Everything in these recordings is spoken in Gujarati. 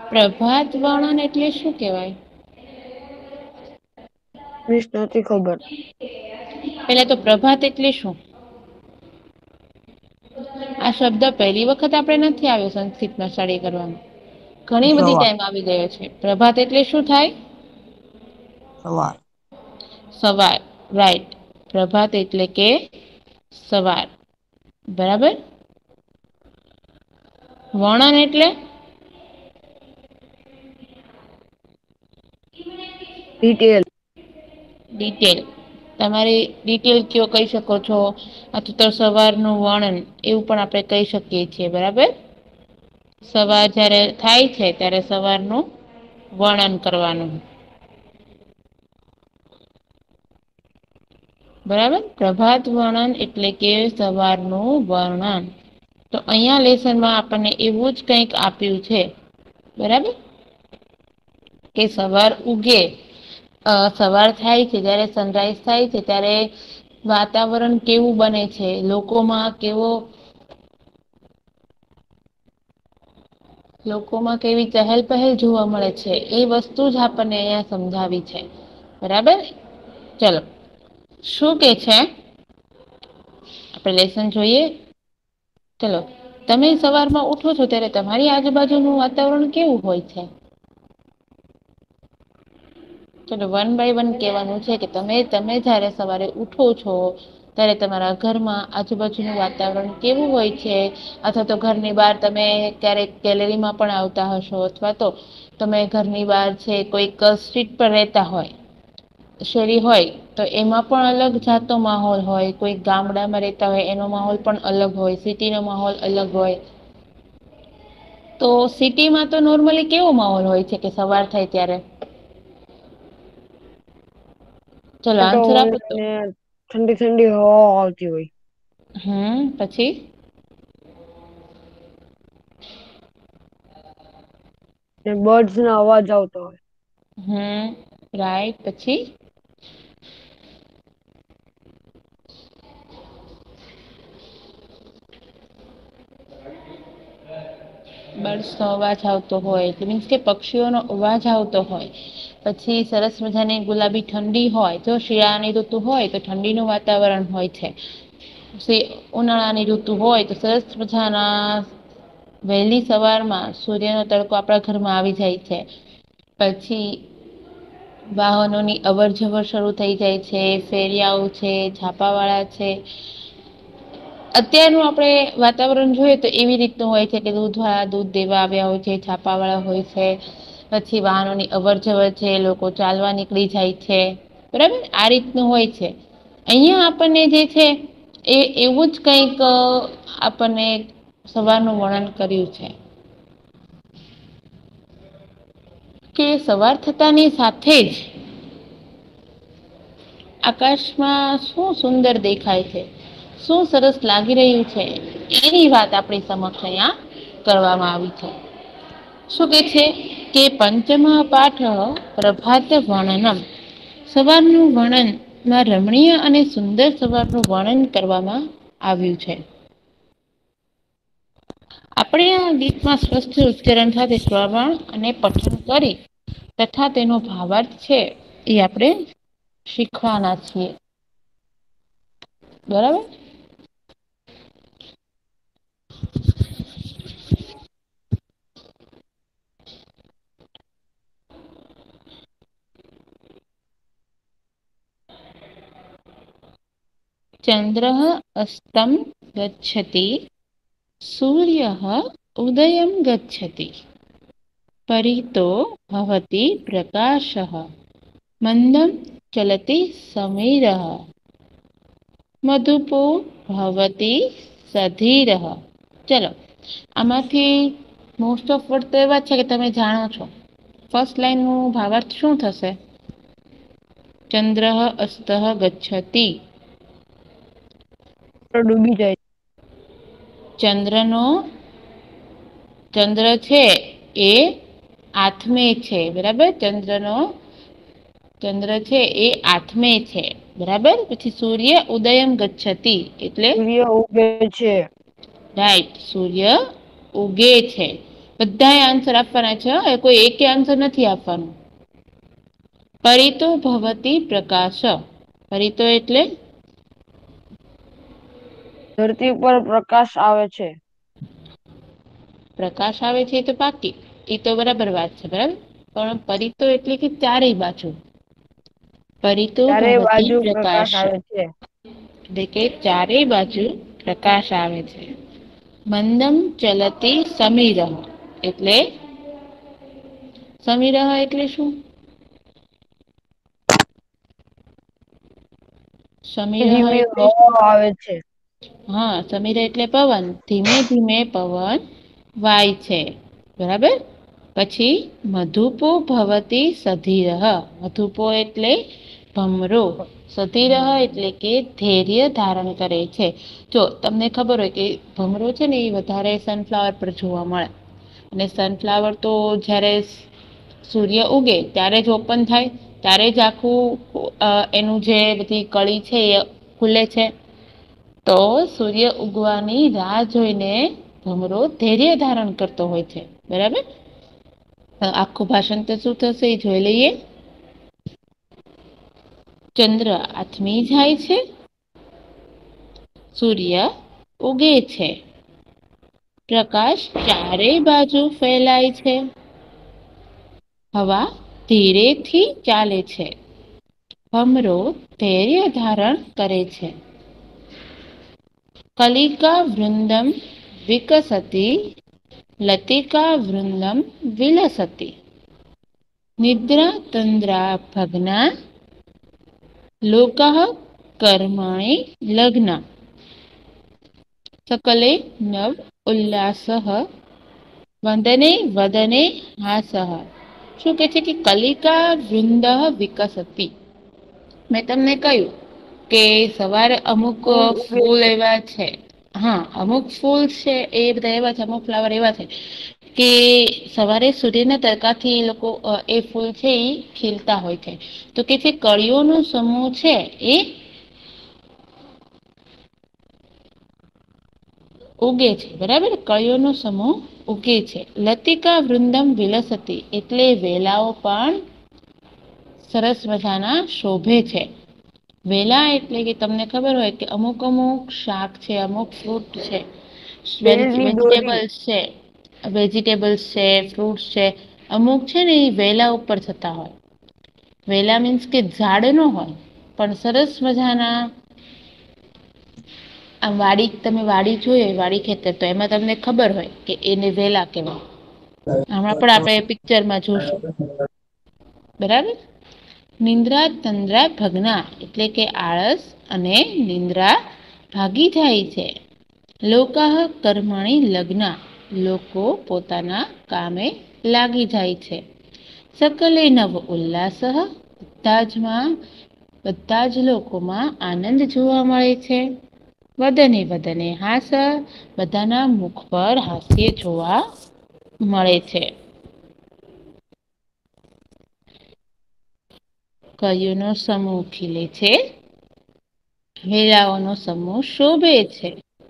પ્રભાત વર્ણન એટલે શું કહેવાય? મીસ નથી ખબર. પેલા તો પ્રભાત એટલે શું? આ શબ્દ પહેલી વખત આપણે નથી આવ્યો સંસ્કૃતમાં સ્ટડી કરવામાં. ઘણી બધી સવાર ટાઈમ આવી ગયો છે. પ્રભાત એટલે શું થાય? સવાર. સવાર રાઈટ. પ્રભાત એટલે કે સવાર. બરાબર. વર્ણન એટલે? ડિટેલ. ડિટેલ. તમારી ડિટેલ કયો કહી શકો છો? અથવા તો સવારનું વર્ણન એવું પણ આપણે કહી શકીએ છીએ. બરાબર. સવાર જયારે થાય છે ત્યારે સવારનું વર્ણન કરવાનું. બરાબર. પ્રભાત વર્ણન એટલે કે સવારનું વર્ણન. તો અહીંયા લેસનમાં આપણને એવું જ કંઈક આપ્યું છે. બરાબર. કે સવાર ઉગે સવાર થાય છે જયારે સનરાઈઝ થાય છે ત્યારે વાતાવરણ કેવું બને છે, લોકોમાં કેવી ચહેલ પહેલ જોવા મળે છે એ વસ્તુ જ આપણને અહિયાં સમજાવી છે. બરાબર. ચલો શું કે છે? આપણે લેસન જોઈએ. ચલો તમે સવારમાં ઉઠો છો ત્યારે તમારી આજુબાજુનું વાતાવરણ કેવું હોય છે? ચલો વન બાય વન કહેવાનું છે કે તમે જયારે સવારે ઉઠો છો ત્યારે તમારા ઘરમાં આજુબાજુનું વાતાવરણ કેવું હોય છે? અથવા તો ઘરની બહાર તમે ક્યારેક ગેલેરીમાં પણ આવતા હશો અથવા તો તમે ઘરની બહાર છે કોઈક સ્ટ્રીટ પર રહેતા હોય, શેરી હોય તો એમાં પણ અલગ જાતનો માહોલ હોય. કોઈ ગામડામાં રહેતા હોય એનો માહોલ પણ અલગ હોય. સિટીનો માહોલ અલગ હોય. તો સિટીમાં તો નોર્મલી કેવો માહોલ હોય છે કે સવાર થાય ત્યારે? ચલો તો આન્સર આપો તો. ને ઠંડી ઠંડી હવા આવતી હોય. પછી? ને બર્ડ્સ ના અવાજ આવતો હોય. રાઈટ. પછી? બર્ડ્સનો અવાજ આવતો હોય એટલે મીન્સ કે પક્ષીઓનો અવાજ આવતો હોય. પછી સરસ મજાની ગુલાબી ઠંડી હોય. જો શિયાળાની ઋતુ હોય તો ઠંડીનું વાતાવરણ હોય છે. ઉનાળાની ઋતુ હોય તો સરસ મજાના વહેલી સવારમાં સૂર્યનો તડકો આપણા ઘરમાં આવી જાય છે. પછી વાહનોની અવર જવર શરૂ થઈ જાય છે. ફેરિયાઓ છે, છાપાવાળા છે. અત્યારનું આપણે વાતાવરણ જોઈએ તો એવી રીતનું હોય છે કે દૂધવાળા દૂધ દેવા આવ્યા હોય છે, છાપાવાળા હોય છે. પછી વાહનોની અવર જવર છે, લોકો ચાલવા નીકળી જાય છે. બરાબર આ રીતનું હોય છે. અહિયાં આપણને જે છે એ એવું જ કંઈક આપણને સવારનું વર્ણન કર્યું છે. કે સવાર થતાની સાથે જ આકાશમાં શું સુંદર દેખાય છે, શું સરસ લાગી રહ્યું છે એની વાત આપણી સમક્ષ અહીંયા કરવામાં આવી છે. શું કે છે કે પંચમા પાઠ પ્રભાત વર્ણનમ. સવારનું વર્ણનમાં રમણીય અને સુંદર સવારનું વર્ણન કરવામાં આવ્યું છે. આપણે આ ગીતમાં સ્વસ્થ ઉચ્ચારણ સાથે શ્રવણ અને પઠન કરી તથા તેનો ભાવાર્થ છે એ આપણે શીખવાના છીએ. બરાબર. ચંદ્ર અસ્તમ ગચ્છતિ સૂર્ય ઉદયં ગચ્છતિ પરિતો ભવતિ પ્રકાશઃ મંદં ચલતિ સમીરઃ મધુપો ભવતી સધીરઃ. ચલો આમાંથી મોસ્ટ ઓફ વર્ડ તો એવા છે કે તમે જાણો છો. ફર્સ્ટ લાઈનનું ભાવાર્થ શું થશે? ચંદ્ર અસ્ત ગચ્છતિ. ડૂબી જાય. ચંદ્ર છે એ આથમે છે. બરાબર. ચંદ્ર છે એ આથમે છે. બરાબર. પછી સૂર્ય ઉદયમ ગચ્છતિ એટલે સૂર્ય ઉગે છે. રાઈટ સૂર્ય ઉગે છે. બધાએ આન્સર આપવાના છે, કોઈ એકે આન્સર નથી આપવાનું. પરિતો ભવતી પ્રકાશ. પરિતો એટલે ધરતી ઉપર પ્રકાશ આવે છે. પ્રકાશ આવે છે એ તો પાકી, એ તો બરાબર વાત છે, બરાબર. પણ પરિતો એટલે કે ચારેય બાજુ. પરિતો ચારે ભવતી બાજુ પ્રકાશ. આવે છે. એટલે કે ચારેય બાજુ પ્રકાશ આવે છે. મંદમ ચલતી સમીર એટલે સમીર એટલે શું? સમીરહ ધીમી એટલે હવા શું? આવે છે. હા, સમીર એટલે પવન, ધીમે ધીમે પવન વાય છે, બરાબર. પછી મધુપો ભવતી સધીરહ. મધુપો એટલે ભમરો. સધીરહ એટલે કે ધૈર્ય ધારણ કરે છે. જો તમને ખબર હોય કે ભમરો છે ને, એ વધારે સનફ્લાવર પર જોવા મળે. અને સનફ્લાવર તો જ્યારે સૂર્ય ઉગે ત્યારે જ ઓપન થાય. ત્યારે જ આખું એનું જે બધી કળી છે એ ખુલે છે. તો સૂર્ય ઉગવાની રાહ જોઈને ભમરો ધૈર્ય ધારણ કરતો હોય છે, બરાબર. આખું ભાષણ તો શું થશે એ જોઈ લઈએ. ચંદ્ર આથમી જાય છે. સૂર્ય ઉગે છે. પ્રકાશ ચારેય બાજુ ફેલાય છે. હવા ધીરેથી ચાલે છે. ભમરો ધૈર્ય ધારણ કરે છે. કલિકા વૃંદમ વિકસતી લતિકા વૃંદમ વિલસતી. નિદ્રા તંદ્રા ભગના લોકઃ કર્મણિ લગ્ના. સકલે નવ ઉલ્લાસઃ વંદને વદને હાસઃ. શું કે છે કે કલિકા વૃંદ વિકસતી. મેં તમને કહ્યું કે સવારે અમુક ઉગે ફૂલ છે. એવા છે. હા, અમુક ફૂલ છે એ બધા એવા છે, અમુક ફ્લાવર એવા છે કે સવારે સૂર્યના તડકાથી એ લોકો એ ફૂલ છે એ ખીલતા હોય છે. તો કે જે કળીઓનો સમૂહ છે એ ઉગે છે, બરાબર. કળીઓનો સમૂહ ઉગે છે. લતિકા વૃંદમ વિલસતી એટલે વેલાઓ પણ સરસ મજાના શોભે છે. વેલા એટલે કે તમને ખબર હોય કે અમુક અમુક શાક છે, અમુક ફ્રૂટ છે, બેલની દોરી વેજીિટેબલ્સ છે. વેજીિટેબલ્સ છે, ફ્રૂટ્સ છે, અમુક છે ને એ વેલા ઉપર થતા હોય. વેલા મીન્સ કે ઝાડ ન હોય, પણ સરસ મજાના આમ વાડી, તમે વાડી જોઈ હોય, વાડી ખેતર, તો એમાં તમને ખબર હોય કે એને વેલા કેવાય. હમણાં પણ આપણે પિક્ચરમાં જોશું, બરાબર. નિંદ્રા તંદ્રા ભગના એટલે કે આળસ અને નિંદ્રા ભાગી જાય છે. લોકઃ કર્મણિ લગ્ના લોકો પોતાના કામે લાગી જાય છે. સકલે નવ ઉલ્લાસઃ બધા જ લોકોમાં આનંદ જોવા મળે છે. વદને વદને હાસ બધાના મુખ પર હાસ્ય જોવા મળે છે. કળીઓનો સમૂહ ખીલે છે. વેલાઓનો સમૂહ શોભે છે.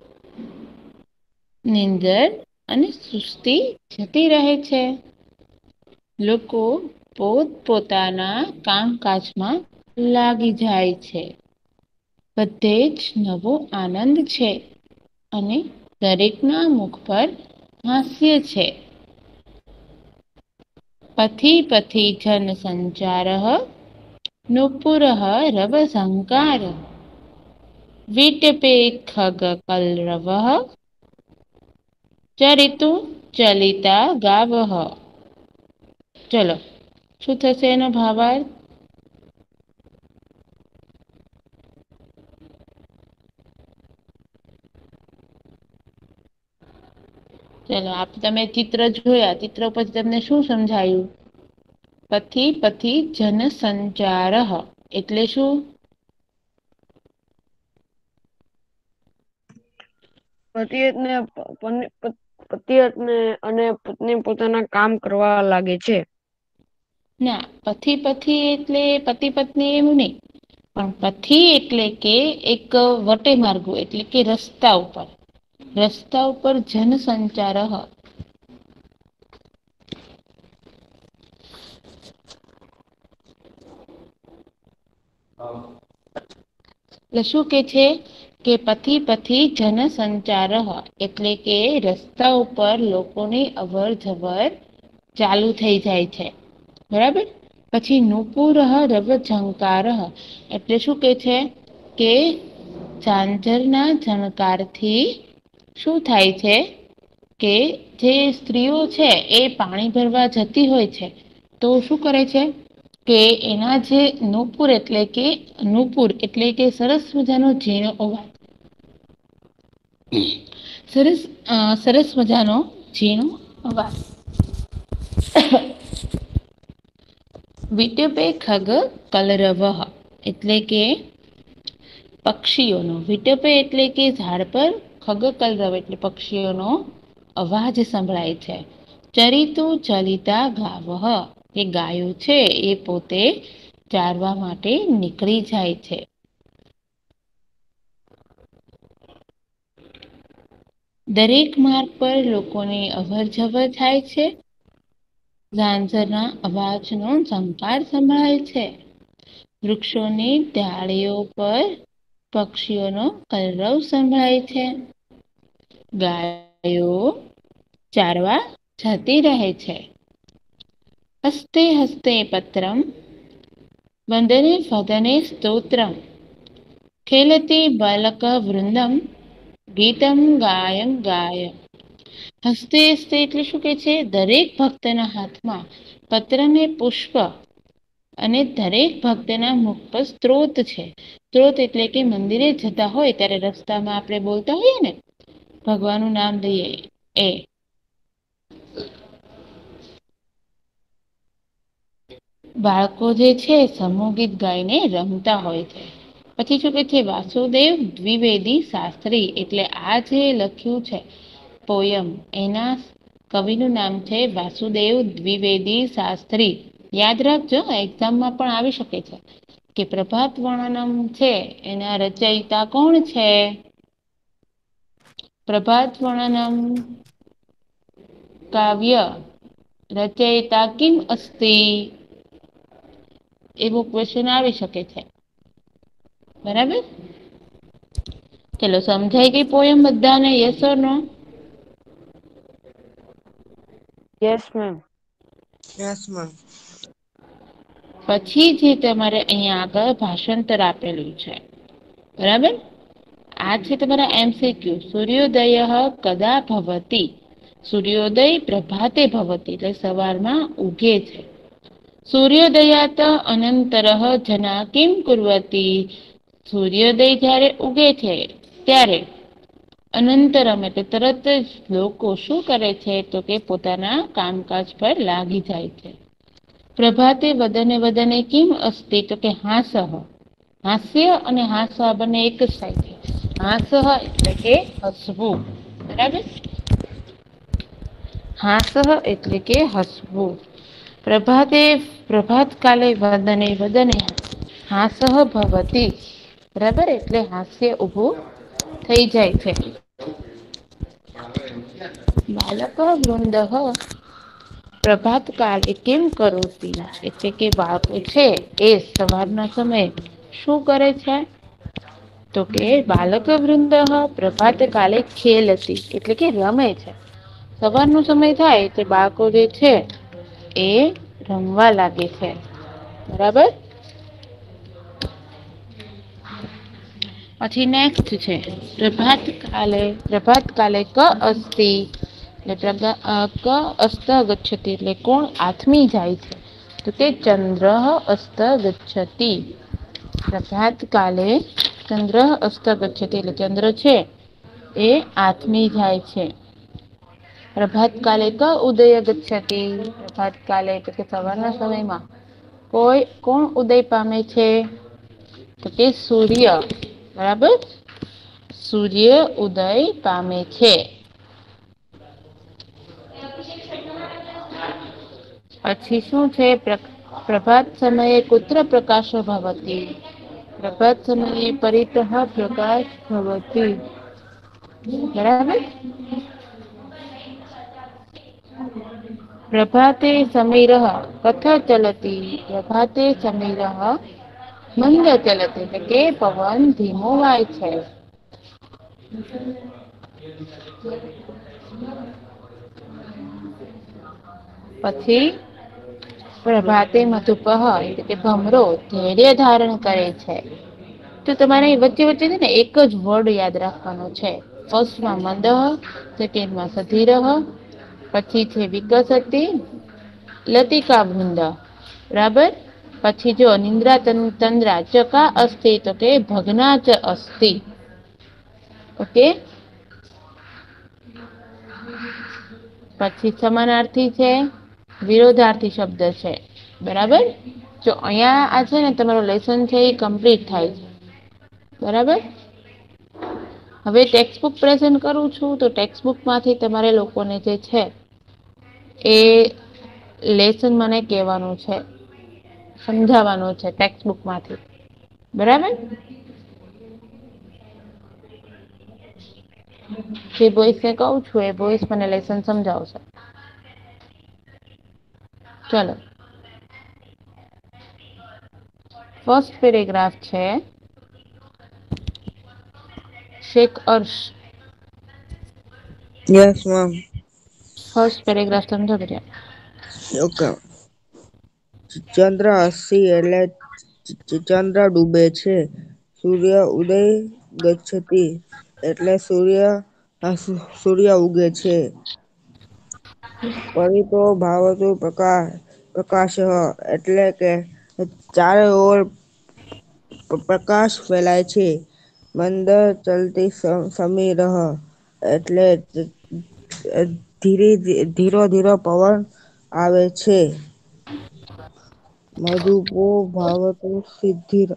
નીંદર અને સુસ્તી જતી રહે છે. લોકો પોત પોતાના કામકાજમાં લાગી જાય છે. બધે જ નવો આનંદ છે. અને દરેકના મુખ પર હાસ્ય છે. પથી પથી જન સંચારઃ નુપુરઃ રવ સંકાર વિટપે ખગ કલરવઃ ચરિતું ચલિતા ગાવઃ. ચલો, શું થશે એનો ભાવાર્થ? ચલો, તમે ચિત્ર જોયા, ચિત્ર પછી તમને શું સમજાયું? પથી પથી જન સંચારઃ એટલે શું? પતિ અને પત્ની પોતાના કામ કરવા લાગે છે. ના, પથી એટલે પતિ પત્ની એવું નહી. પણ પથી એટલે કે એક વટે માર્ગો એટલે કે રસ્તા ઉપર. રસ્તા ઉપર જનસંચારઃ એટલે શું કે છે કે પથી પથી જનસંચાર એટલે કે રસ્તા ઉપર લોકોની અવર જવર ચાલુ થઈ જાય છે, બરાબર. પછી નુપુર રવ ઝંકાર એટલે શું કે છે કે ઝાંઝરના ઝણકારથી શું થાય છે કે જે સ્ત્રીઓ છે એ પાણી ભરવા જતી હોય છે તો શું કરે છે કે એના જે નુપુર એટલે કે સરસ મજાનો ઝીણો અવાજ, સરસ મજાનો ઝીણો અવાજ વિટપે ખગ કલરવ એટલે કે પક્ષીઓનો, વિટપે એટલે કે ઝાડ પર, ખગ કલરવ એટલે પક્ષીઓનો અવાજ સંભળાય છે. ચરિતું ચલિતા ગાવઃ એ ગાયો છે એ પોતે ચારવા માટે નીકળી જાય છે. દરેક માર્ગ પર લોકોની અવર જવર થાય છે. ઝાંઝરના અવાજનો ઝંકાર સંભળાય છે. વૃક્ષોની ડાળીઓ પર પક્ષીઓનો કલરવ સંભળાય છે. ગાયો ચારવા જતી રહે છે. હસ્તે હસ્તે પત્રમ વંદને વદને સ્તોત્રમ ખેલતી બાલક વૃંદમ ગીતમ ગાયન ગાય. હસ્તે હસ્તે એટલે શું કે છે દરેક ભક્તના હાથમાં પત્ર ને પુષ્પ અને દરેક ભક્તના મુખ પર સ્ત્રોત છે. સ્ત્રોત એટલે કે મંદિરે જતા હોય ત્યારે રસ્તામાં આપણે બોલતા હોઈએ ને ભગવાનનું નામ લઈએ એ. બાળકો જે છે સમૂહ ગીત ગાઈને રમતા હોય છે. પછી શું કે છે વાસુદેવ દ્વિવેદી શાસ્ત્રી એટલે આ જે લખ્યું છે પોયમ એના કવિનું નામ છે વાસુદેવ દ્વિવેદી શાસ્ત્રી. યાદ રાખજો એક્ઝામમાં પણ આવી શકે છે કે પ્રભાત વર્ણનમ છે એના રચયિતા કોણ છે? પ્રભાત વર્ણનમ કાવ્ય રચયિતા કિમ અસ્તિ? એવો ક્વેશ્ચન આવી શકે છે, બરાબર. ચલો સમજાઈ ગઈ પોયમ બધાને? Yes or no? Yes ma'am. Yes ma'am. પછી જે તમારે અહીંયા આગળ ભાષાંતર આપેલું છે, બરાબર. આ છે તમારા MCQ. સૂર્યોદય કદા ભવતી? સૂર્યોદય પ્રભાતે ભવતી એટલે સવારમાં ઉગે છે. સૂર્યોદયાત અનંતરઃ જના કિમ કુર્વતી? સૂર્યોદય જ્યારે ઉગે છે ત્યારે અનંતરમ એટલે તરત જ લોકો શું કરે છે તો કે પોતાના કામકાજ પર લાગી જાય છે. પ્રભાતે વદને વદને કિમ અસ્તિ? તો કે હાસઃ. હાસ્ય અને હાસ આ બંને એક જ થાય છે. હાસઃ એટલે કે હસવું, બરાબર. હાસઃ એટલે કે હસવું. પ્રભાતે પ્રભાત કાલે વદને વદને હાસઃ ભવતી, બરાબર એટલે હાસ્ય ઉભું થઈ જાય છે. બાલક વૃંદઃ પ્રભાત કાલે કિમ કરોતિ? એટલે કે બાળકો છે એ સવારના સમયે શું કરે છે? તો કે બાલક વૃંદ પ્રભાત કાલે ખેલતી એટલે કે રમે છે. સવારનો સમય થાય તે બાળકો જે છે એ રમવા લાગે છે, બરાબર. પછી નેક્સ્ટ છે પ્રભાત કાલે ક અસ્તિ? એટલે ક અસ્ત ગચ્છતિ એટલે કોણ આથમી જાય છે? તો કે ચંદ્ર અસ્ત ગચ્છતિ. પ્રભાત કાલે ચંદ્ર અસ્ત ગચ્છતિ એટલે ચંદ્ર છે એ આથમી જાય છે. પ્રભાત કાલે ક ઉદય ગચ્છતિ? પ્રભાત કાલે એટલે કે સવારના સમયમાં કોણ ઉદય પામે છે? તો કે સૂર્ય, બરાબર. સૂર્ય ઉદય પામે છે. પછી શું છે? પ્રભાત સમયે કુત્ર પ્રકાશો ભવતી? પ્રભાત સમયે પરિતઃ પ્રકાશ ભવતી, બરાબર. પ્રભાતે સમીરઃ કથ ચલતિ? પ્રભાતે સમીરઃ મંદ ચલતે એટલે કે પવન ધીમો વાય છે. પછી પ્રભાતે મધુપહ એટલે કે ભમરો ધૈર્ય ધારણ કરે છે. તો તમારે વચ્ચે વચ્ચે છે ને એક જ વર્ડ યાદ રાખવાનો છે. ફર્સ્ટમાં મંદ, સેકન્ડમાં સધીરહ, પછી છે વિકસતી, લતિકા વૃંદા, બરાબર. પછી જો નિંદ્રા તંદ્રા ચકા અસ્તિ તો કે ભગના ચ અસ્તિ. ઓકે. પછી સમાનાર્થી છે, વિરોધાર્થી શબ્દ છે, બરાબર. જો અહિયાં આ છે ને તમારું લેસન છે એ કમ્પ્લીટ થાય છે, બરાબર. હવે ટેક્સ્ટબુક પ્રેઝન્ટ કરું છું તો ટેક્સ્ટબુકમાંથી તમારે લોકોને જે છે એ લેસન મને કહેવાનું છે, સમજાવવાનું છે ટેક્સ્ટબુકમાંથી, બરાબર. જે બોયસને કહું છું એ બોયસ મને લેસન સમજાવશે. ચલો. ફર્સ્ટ પેરેગ્રાફ છે Shaikh Arsh. Yes ma'am. First paragraph સમજો બેટા. ઓકે. ચંદ્ર અસ્સી એટલે ચંદ્ર ડૂબે છે. સૂર્ય ઉદય ગચ્છતિ એટલે સૂર્ય ઉગે છે. પરિતો ભાવતું પ્રકાશ એટલે કે ચારે ઓર પ્રકાશ ફેલાય છે. મંદર ચલતી સમીરહ એટલે ધીરો ધીરો પવન આવે છે. મધુપો ભાવતો સિદ્ધિર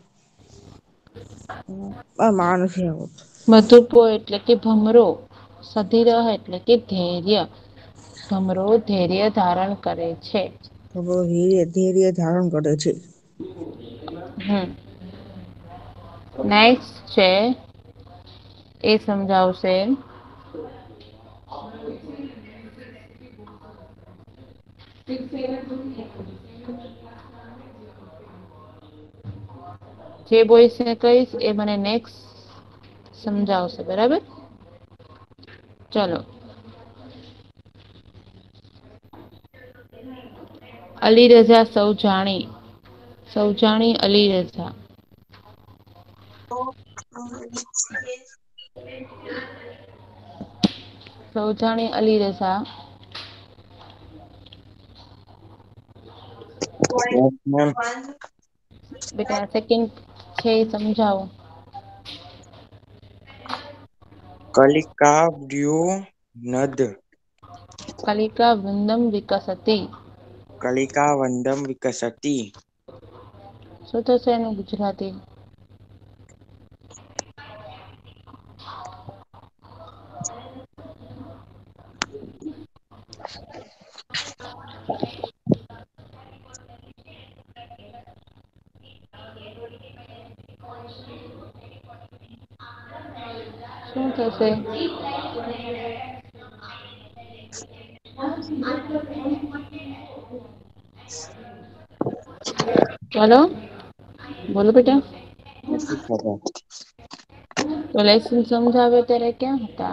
માનસ મધુપો એટલે કે ભમરો, સધીરહ એટલે કે ધૈર્ય. ભમરો ધૈર્ય ધારણ કરે છે. ધૈર્ય ધારણ કરે છે. નેક્સ્ટ છે એ સમજાવશે જે બોયસને કહીશ એ મને નેક્સ્ટ સમજાવશે, બરાબર. ચલો. અલી રઝા સૌજાણી અલી રઝા. સૌજાણી અલી રઝા. Yes ma'am. બેટા સેકન્ડ છે એ સમજાવો. કલિકા વ્યૂહ નદ. કલિકા વૃંદમ વિકસતી. કલિકા વંદમ વિકસતી. શું થશે એનું ગુજરાતી? શું થશે? ચાલો બોલો બેટા. નથી ખબર. તો લેસન સમજાવે ત્યારે ક્યાં હતા?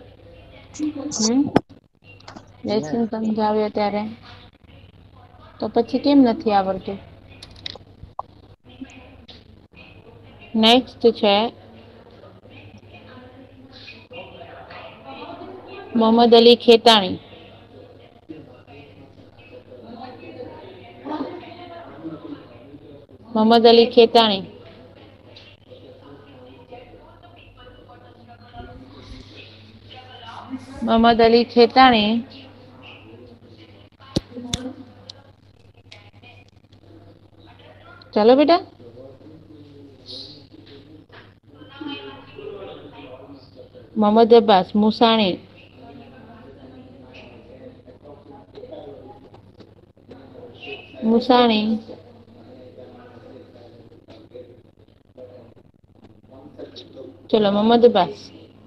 લેસન સમજાવ્યો ત્યારે તો પછી કેમ નથી આવડતું? નેક્સ્ટ છે મોહમ્મદ અલી ખેતાણી. મોહમ્મદ અલી ખેતાણી. મોહમ્મદ અલી ખેતાણી ચાલો બેટા. મોહમ્મદ અબ્બાસ મુસાણી. મુસાણી. ચલો મોહમ્મદ અબ્બાસ.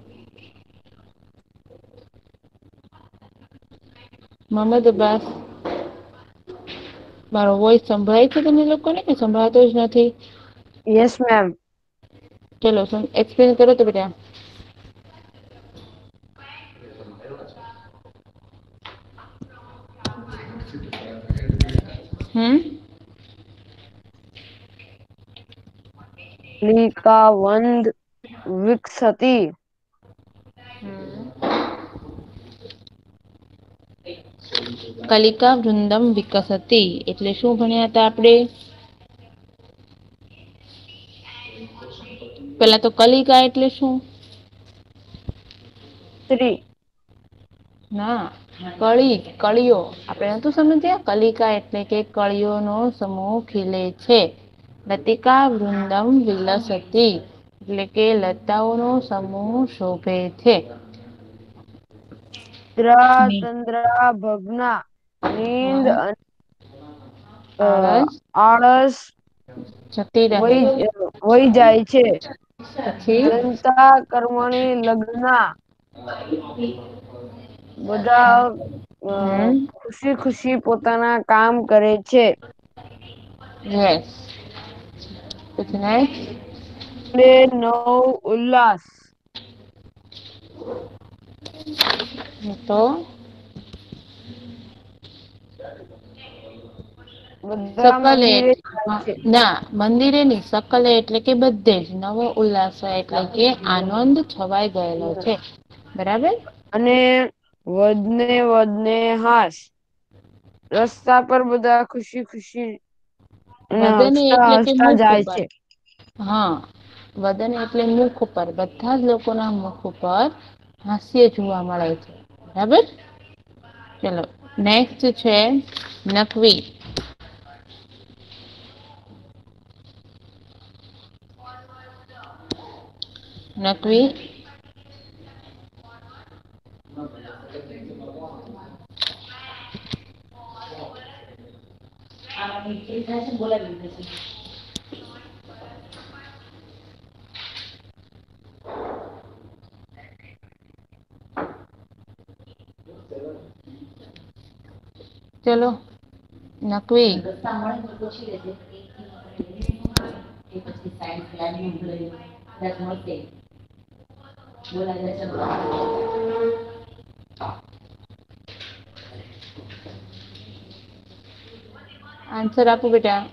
મોહમ્મદ અબ્બાસ. મારો વોઇસ સંભળાય છે તમને લોકોને કે સંભળાતો જ નથી? Yes ma'am. चलो एक्सप्लेन करो तो बेटा। कलिकावंद विकसति। કલિકા વૃંદમ વિકસતી એટલે શું ભણ્યા હતા આપણે? પેલા તો કલિકા એટલે શું? સ્ત્રી. ના, કળીઓ આપણે નતું સમજ્યા? કલિકા એટલે કે કળીઓનો સમૂહ ખીલે છે. લતિકા વૃંદમ વિલસતી એટલે કે લતાઓનો સમૂહ શોભે છે. તંદ્રા ભગ્ના નીંદ આળસ આળસ જતી રહે. વહી જાય છે. પછી જનતા કર્મણી લગ્ના બધા ખુશી ખુશી પોતાના કામ કરે છે. યસ. પછી નેક્સ્ટ. નવ ઉલ્લાસ. તો બધા સકલે મંદિરે જાય છે. ના મંદિરે નહી, સકલે એટલે કે બધે જ. નવો ઉલ્લાસ એટલે કે આનંદ છવાઈ ગયેલો છે. બરાબર. અને વધને હાસ. રસ્તા પર બધા ખુશી ખુશી વધને હસતા એટલે કે હસતા મુખ જાય ઉપર. છે. હા, વદન એટલે મુખ ઉપર. બધા જ લોકોના મુખ ઉપર હાસ્ય જોવા મળે છે. બરાબર. ચલો નેક્સ્ટ છે નકવી. નકવી ચલો નકવી. આન્સર આપો બેટા.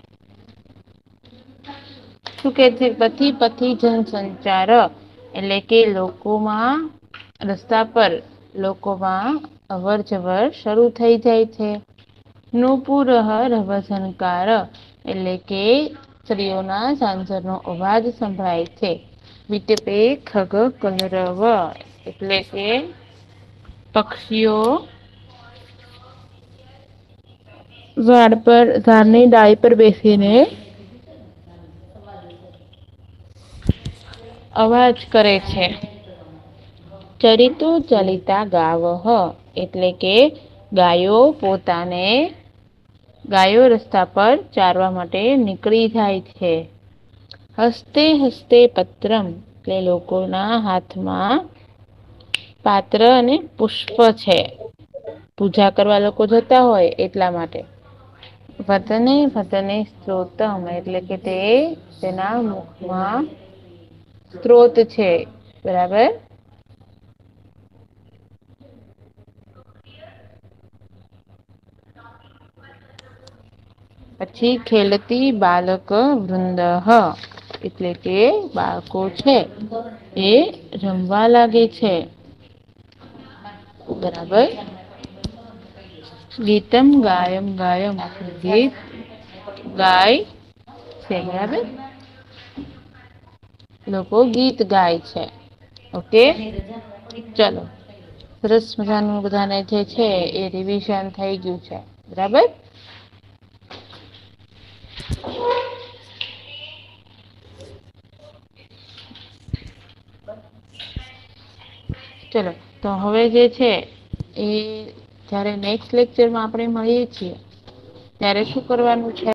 શું કે છે? પથી જનસંચાર એટલે કે લોકોમાં રસ્તા પર લોકોમાં અવર જવર શરૂ થઈ જાય છે. નુપુરઃ રભસનકાર એટલે કે સ્ત્રીઓના સાંજરનો અવાજ સંભળાય છે. વિટપે ખગ કલરવ એટલે કે પક્ષીઓ ઝાડની ડાળી પર બેસીને અવાજ કરે છે. ચરિતો ચલિતા ગાવઃ એટલે કે ગાયો રસ્તા પર ચારવા માટે નીકળી જાય છે. હસ્તે હસ્તે પત્રમ એટલે લોકોના હાથમાં પાત્ર અને પુષ્પ છે. પૂજા કરવા લોકો જતા હોય એટલા માટે. વતને સ્ત્રોતમ એટલે કે તેના મુખમાં સ્ત્રોત છે. બરાબર. પછી ખેલતી બાલક વૃંદ એટલે કે બાળકો છે એ રમવા લાગે છે. બરાબર. ગીતમ ગાયમ ગીત ગાય છે. બરાબર. લોકો ગીત ગાય છે. ઓકે ચલો. સરસ મજાનું બધાને જે છે એ રિવિઝન થઈ ગયું છે. બરાબર. ચલો તો હવે જે છે એ જયારે નેક્સ્ટ લેક્ચરમાં આપણે મળીએ છીએ ત્યારે શું કરવાનું છે?